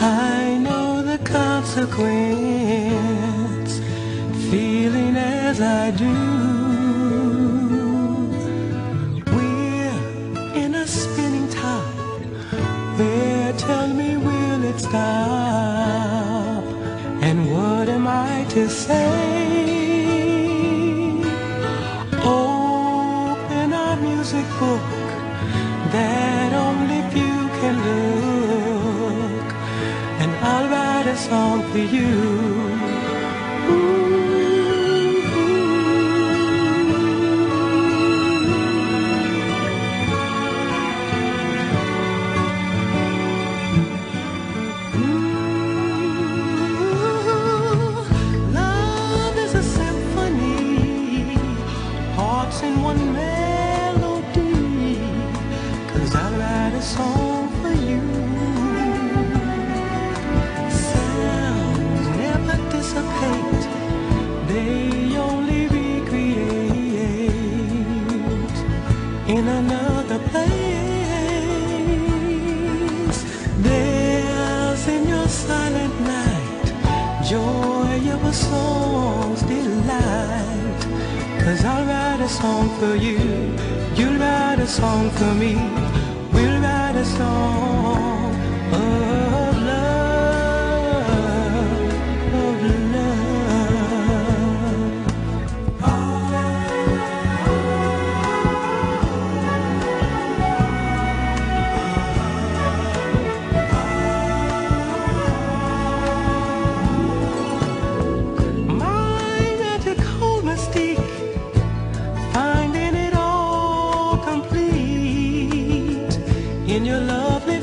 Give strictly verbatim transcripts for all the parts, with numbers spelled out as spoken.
I know the consequence, feeling as I do. We're in a spinning tide, where tell me will it stop? And what am I to say? Open our music book that only few can look, and I'll write a song for you. Love is a symphony, hearts in one melody, 'cause I'll write a song for you. Sounds never dissipate, they only recreate in another place. There's in your silent night joy of a song's delight, 'cause I'll write a song for you, you'll write a song for me. We'll write a song of love, of love. My magical mystique, finding it all complete in your lovely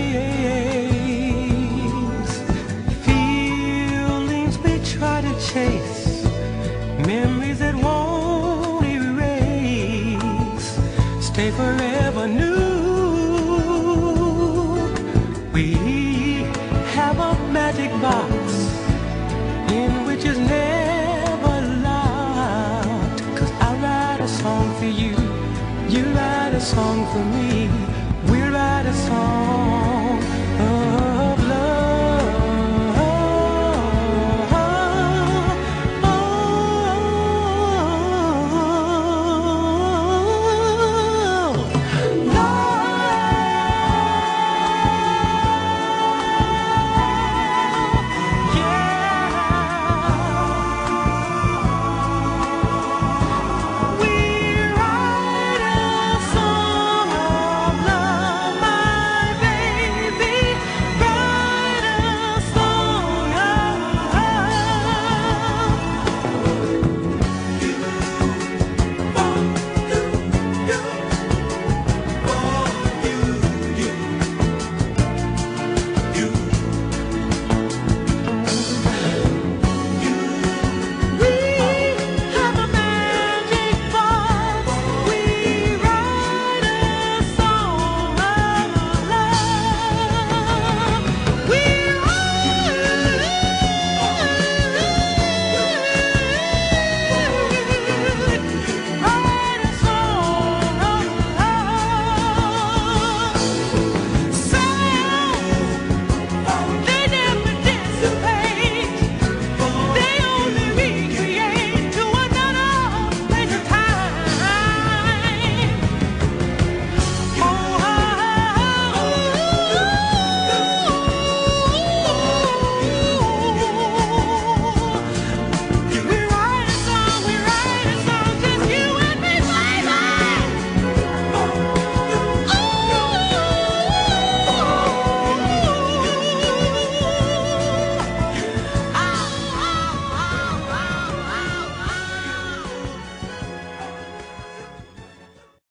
face. Feelings we try to chase, memories that won't erase, stay forever new. We have a magic box in which is never locked, 'cause I'll write a song for you, you write a song for me. We'll write a song